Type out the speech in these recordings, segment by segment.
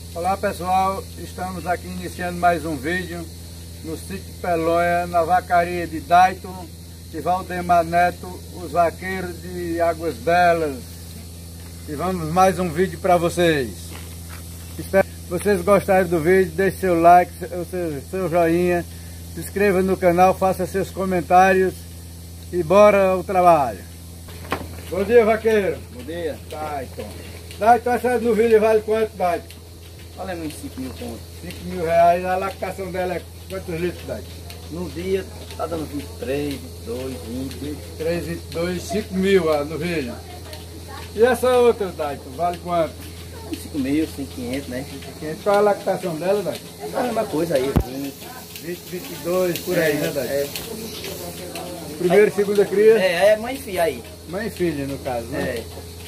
Olá pessoal, estamos aqui iniciando mais um vídeo no sítio Pelonha, na vacaria de Dayton e Valdemar Neto, os vaqueiros de Águas Belas. E vamos mais um vídeo para vocês. Espero que vocês gostarem do vídeo, deixe seu like, seu joinha, se inscreva no canal, faça seus comentários e bora ao trabalho. Bom dia, vaqueiro. Bom dia. Dayton, essa novilha vale quanto, Dayton? Valendo uns 5 mil contos. 5 mil reais, a lactação dela é quantos litros, Dayton? No dia tá dando 23, 22, 20. 3, 22, 5 mil a novilha. E essa outra, Dayton, vale quanto? 5 mil, 5.500, né? 500. Qual é a lactação dela, Dayton? É a mesma coisa aí, 20, 22, por aí, né, Dayton? É. Primeira e segunda cria? É mãe e filha aí. Mãe e filha, no caso, né?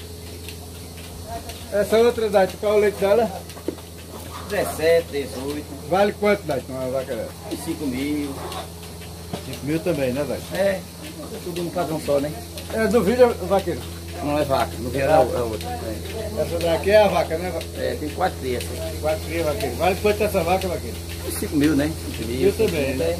É. Essa outra, Dayton, qual é o leite dela? 17, 18. Vale quanto, Dayton, uma vaca dessa? 5 mil. 5 mil também, né, Dayton? É. Tudo no padrão só, né? É novilha, vaqueiro? Não é vaca, no geral é outra. Essa daqui é a vaca, né? Tem 4 crias. 4 crias, vaqueiro. Vale quanto essa vaca, vaqueiro? 5 mil, né? 5 mil. Eu também, né?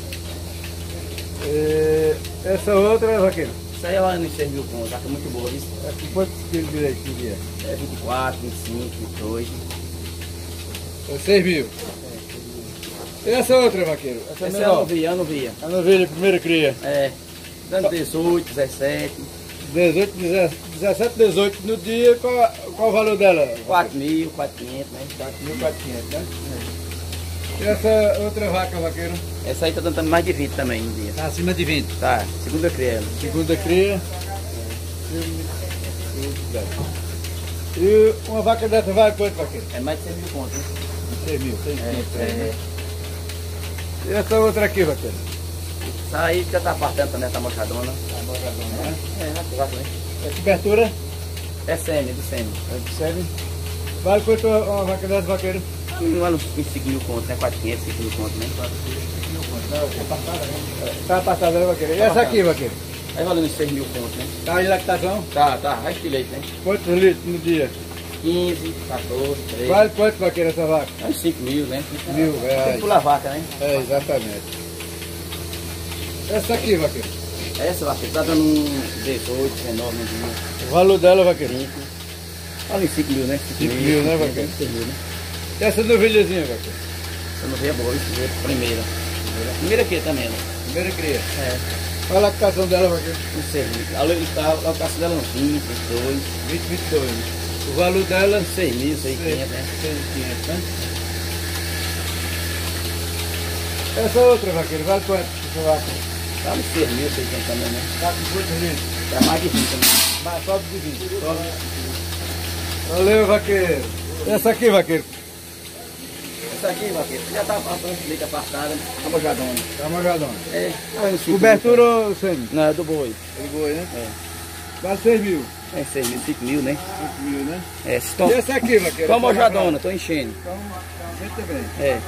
Essa outra, vaqueiro? Isso aí é lá nos 6 mil contos, vaca muito boa, isso. Aqui quantos quilos de leite no dia? 24, 25, 22. É 6 mil. E essa outra, vaqueiro? Essa é a novilha, A novilha, primeira cria. Dando 18, 17. 18, 17, 18 no dia, qual o valor dela? 4 mil, 4.500, né? 4.400, né? E essa outra vaca, vaqueiro? Essa aí tá dando mais de 20 também no dia. Tá acima de 20. Tá, segunda cria ela. Segunda cria. E uma vaca dessa vale quanto, vaqueiro? É mais de 100 mil contos, né? 6 mil, 6 mil. E essa outra aqui, vaqueiro? Essa aí já tá partando também, tá mochadona. Tá mochadona, né? Né? É cobertura? É semi, do semi. É de semi. Vale quanto uma vaca dessa, vaqueiro? Vale uns 5 mil contos, né? 400, 5 mil contos, né? 5 mil contos. Tá apartada, né? Tá apartada, né, vaqueiro? E essa aqui, vaqueiro? Aí vale uns 6 mil contos, né? Tá em lactação? Tá, mais de leite, né? Quantos litros no dia? 15, 14, 13. Vale quanto, vaqueiro, essa vaca? Uns 5 mil, né? 5 mil reais. Pula a vaca, né? É, exatamente. Essa aqui, vaqueiro? Essa vaca tá dando uns 18, 19 no dia. O valor dela, vaqueiro? 5. Vale uns 5 mil, né? 5 mil, né, vaqueiro? 6 mil, né? E essa novilhazinha, vaqueiro? Essa novilha é boa, isso é a primeira. Primeira aqui também, né? Primeira cria. É. Qual a lactação dela, vaqueiro? Não sei, a locação dela é uns 20, 22. 20, 22. O valor dela? 6 mil, 6.500, né? 6.500, né? Essa outra, vaqueiro, vale quanto essa vaca? Tá uns 6 mil, 600 também, né? Tá com quantos litros? Tá mais de 20 também. Mas sobe de 20. Sobe. Valeu, vaqueiro. Essa aqui, vaqueiro? Essa aqui, vaqueiro, já tá leite apartada, tá mojadona. Tá mojadona. Tá uns 5 Cobertura ou semi? Não, é do boi. É boi, né? É. Vale 6 mil. 6 mil, 5 mil, né? 5 mil, né? Estão E essa aqui, vaqueiro? Tô mojadona, tô enchendo. Então, você também.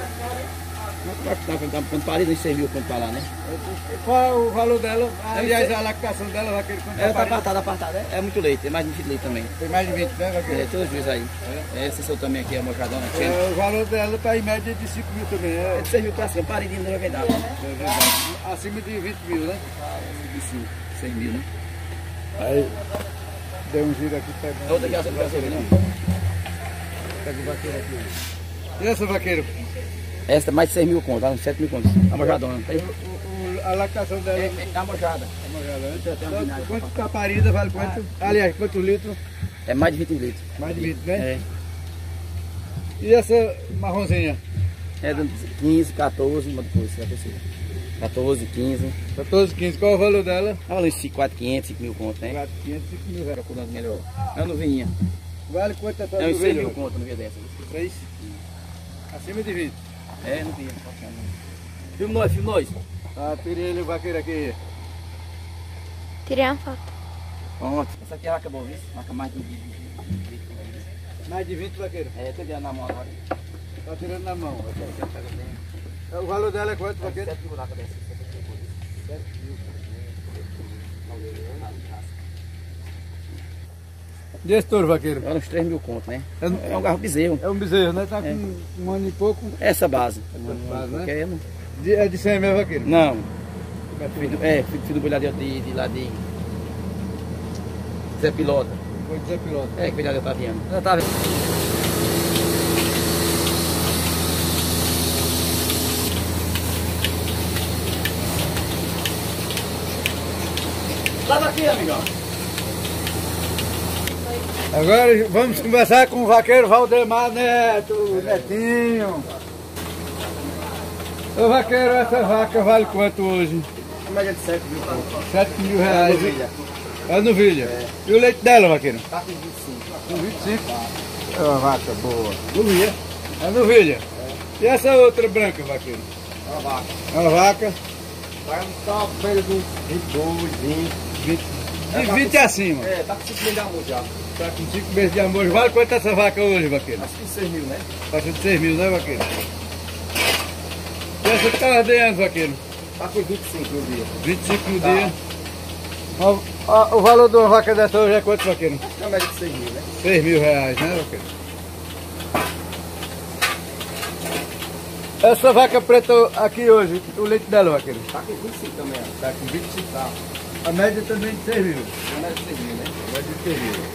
Quando parei, nem 6 mil quando tá lá, né? Qual o valor dela? Aliás, a lactação dela, vaqueiro, quando Ela tá apartada. É muito leite, tem mais de 20 leite também. tem mais de 20, né, vaqueiro? Todos os dias aí. Essa seu também aqui, a mojadona. O valor dela tá em média de 5 mil também, É né? de 6 mil pra cima, parei de não vendar. É verdade. Acima de 20 mil, né? De 5, 6 mil, né? Aí, deu um giro aqui, pega. Outra aqui, essa não quer saber, não. Pega o vaqueiro aqui. E essa, vaqueiro? Essa mais de 6 mil contos, uns 7 mil contos. A mojadona. A lactação dela É a mojada. é mojada, né? Então, quanto tá parida, vale quanto? Aliás, quantos litros? É mais de 20 litros. Mais de 20, né? É. E essa marronzinha? É de 15, 14, uma depois, vai ter sido. 14, 15. 14, 15. Qual o valor dela? Olha uns 4.500, 5 mil contos, né? 4, 500, 5 mil reais. Procurando melhor. É uma novinha. Vale quanto essa É uns 6 mil novilha? contos no dia dessa. 6? Acima de 20. É, não tinha. Filme nós, filme nós. Ah, tirei ele o vaqueiro aqui. Tirei uma foto. Pronto. Essa aqui é a vaca boa, viu? Vaca mais de 20. Mais de 20 vaqueiro. Tô dando na mão agora. Tá tirando na mão. O valor dela é quanto, vaqueiro? 7 mil vaca dessa. 7 mil. E esse touro, vaqueiro? Era uns 3 mil conto, né? É um carro bezerro. É um bezerro, né? Tá com um ano e pouco. Essa base. Base, né? É, É de 100 mesmo, vaqueiro? não. Filho do bolhador de lá de Zé Pilota. Foi de Zé Pilota. É, que bolhador Taviano. Já tá vendo. Lava aqui, amigão. Agora vamos conversar com o vaqueiro Valdemar Neto, Netinho. Ô vaqueiro, essa vaca vale quanto hoje? Média de 7 mil conto. 7 mil reais. Novilha. É novilha. É. E o leite dela, vaqueiro? Tá com 25. Com 25. É uma vaca boa. Novilha. É novilha. E essa outra branca, vaqueiro? É uma vaca. É uma vaca. Vai estar feira dos 22, 20. De 20 acima. É, tá com 5 mil de amor já. Tá com 5 meses de amor. Vale quanto essa vaca hoje, vaqueiro? Acho que 6 mil, né? Passa de 6 mil, né, vaqueiro? E essa que tá ordenhando, vaqueiro? Tá com 25 no dia. 25 no Tá. dia. O valor de uma vaca dessa hoje é quanto, vaqueiro? Acho que é a média de 6 mil, né? 6 mil reais, né, vaqueiro? Essa vaca preta aqui hoje, o leite dela, vaqueiro? Tá com 25 também, ó. Tá com 25. Tá. A média também de 6 mil. A média de 6 mil, né? A média de 6 mil.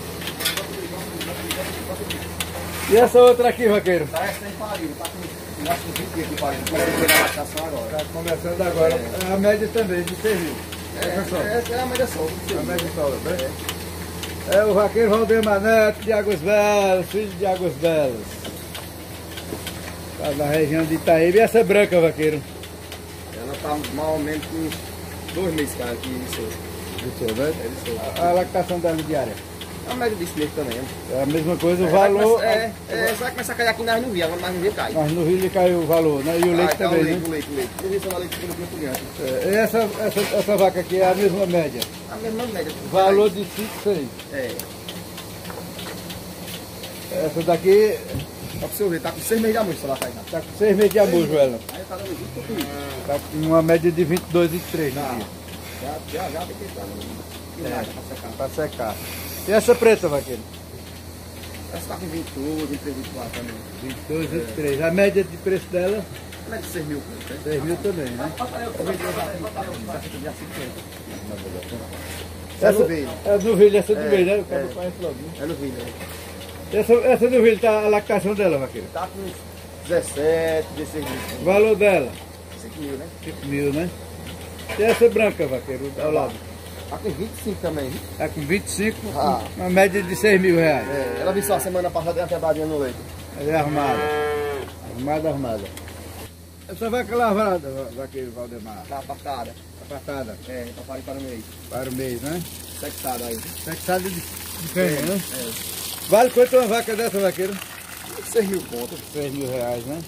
E essa outra aqui, vaqueiro? Tá essa sem parido, tá com acho que 20 dias de parido. Começou a virar lactação agora. Tá começando agora. A média também de 6 mil. Essa é a média só. A média só, né? É o vaqueiro Valdemar Neto de Águas Belas, filho de Águas Belas. Tá na região de Itaíba. E essa branca, vaqueiro? Ela tá mais ou menos com uns 2 meses, cara, que iniciou. Do seu, né? É, iniciou. A lactação dela diária. É a média disso mesmo também, né? É a mesma coisa, o valor. Vai começar a cair aqui nós não via, agora nós não via cai. Mas no Rio caiu o valor, né? E o leite também, né? O leite. Eu vi só leite pelo quanto criança. E essa vaca aqui é a mesma média. A mesma média. Valor de 5, 6. É. Essa daqui Só pra você ver, tá com 6 meses de amor, se ela cai. tá com 6 meses de amor, ela. Aí tá dando 20 pouco. Tá com uma média de 22, 23 no dia. Já tem que estar no nada pra secar. Pra secar. E essa preta, vaqueiro? Essa tá com 22, 23, 24 também. 22, 23. A média de preço dela, Como é de 6 mil, né? 6 mil também, né? É novilha. É novilha, essa É, novilha, né? O é. cara conhece logo. É novilha. Né? Essa novilha, tá a lactação dela, vaqueiro? Tá com uns 17, 16 mil. O valor dela, 5 mil, né? 5 mil, né? E essa branca, vaqueiro, ao lado? Tá com 25 também. Tá com 25, Ah. uma média de 6 mil reais. É, ela viu só a semana passada deu uma quebradinha no leite. Ela é armada. Armada. Essa vaca lavrada, vaqueiro Valdemar. Tá apartada. Apartada É, pra parir para o mês. para o mês, né? Sextada aí. Sexada de fêmea, né? É. Vale quanto uma vaca dessa, vaqueiro? 6 mil contos. 6 mil reais, né?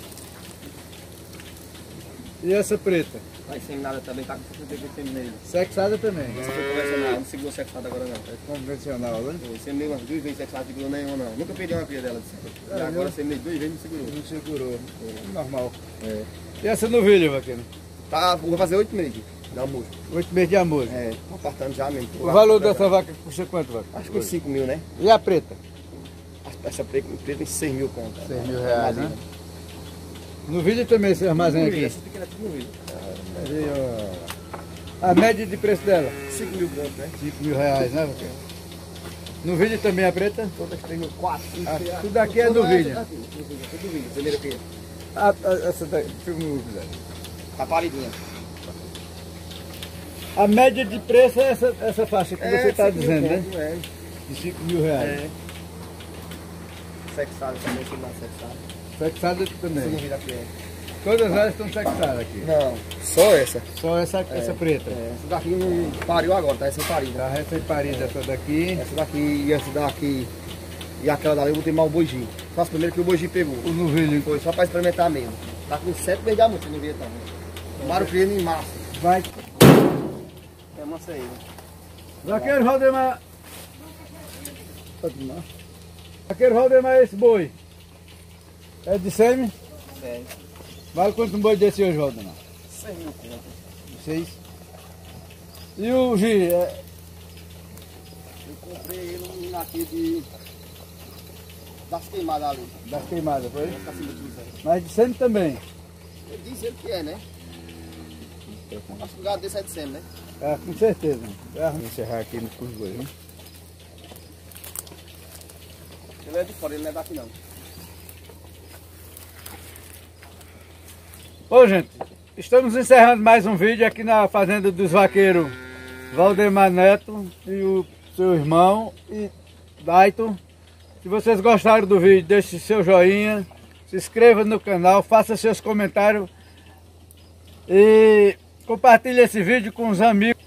E essa preta? Tá inseminada também, tá com 53 meses. Sexada também. Essa foi convencional, não segurou sexada agora não. Convencional, né? Eu seminei umas 2 vezes sexada, não segurou nenhuma não. Nunca perdi uma cria dela. E agora eu seminei 2 vezes e não segurou. Não segurou. Normal. É. E essa novilha, vaqueiro? Tá, vou fazer 8 meses de almoço. 8 meses de amor. É, tô apartando já mesmo. O valor dessa vaca custa quanto, vaca? Acho que uns 5 mil, né? E a preta? Essa preta tem 6 mil contas. 6 mil reais, né? Novilha também, esse armazém aqui. Essa pequena é tudo novilha. E, ó, a média de preço dela? 5 mil contos, né? 5 mil reais, né, vaqueiro? Novilha também a preta? Todas 3 mil, 4, 5 Ah, tudo aqui é novilha. Tudo novilha, primeira cria. Essa daqui, filma o Zé. Tá paridinha. A média de preço é essa faixa que você está 5 mil dizendo, né? conto, é. De 5 mil reais. É. Sexada também, que mais sexada. Sexada Essa também. novilha aqui é. Todas elas estão sexadas aqui. Não, só essa. Só essa preta. É, essa daqui não pariu agora, tá? Essa é parida. Tá recém-parida essa daqui. Essa daqui e essa daqui e aquela dali eu botei mal o boijinho. Faço primeiro que o boijinho pegou. O novilho. Foi só pra experimentar mesmo. Tá com 7 meses de amor, você não vê também. Tomaram criando em março. Vai. É mansa aí, né? Vaqueiro Valdemar. Vaqueiro Valdemar, esse boi. É de sêmen? É. Vale quanto um boi desse hoje, Valdemar? 6 mil conto. 6. E o Gi? Eu comprei ele aqui das queimadas ali. Das queimadas, foi? Tá acima de 200. Mas de 100 também. Ele diz ele que é, né? Acho que o gado desse é de 100, né? É, com certeza. Vamos encerrar aqui no curso dois, né? Ele é de fora, ele não é daqui não. Ô gente, estamos encerrando mais um vídeo aqui na fazenda dos vaqueiros Valdemar Neto e o seu irmão e Daito. Se vocês gostaram do vídeo, deixe seu joinha, se inscreva no canal, faça seus comentários e compartilhe esse vídeo com os amigos.